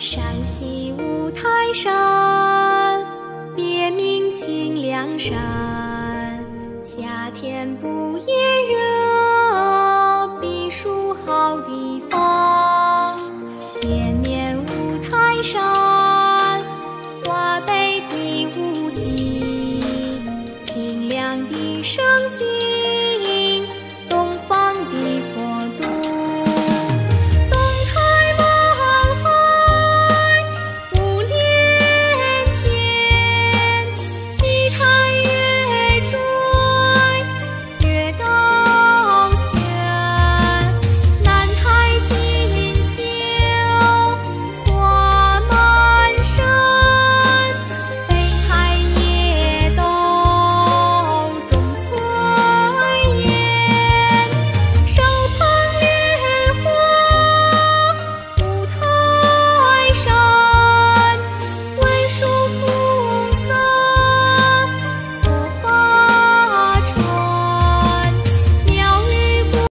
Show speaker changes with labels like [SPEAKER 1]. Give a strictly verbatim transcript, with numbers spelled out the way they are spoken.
[SPEAKER 1] 山西五台山，别名清凉山。夏天不炎热，避暑好地方。绵绵五台山，华北第五极，清凉的生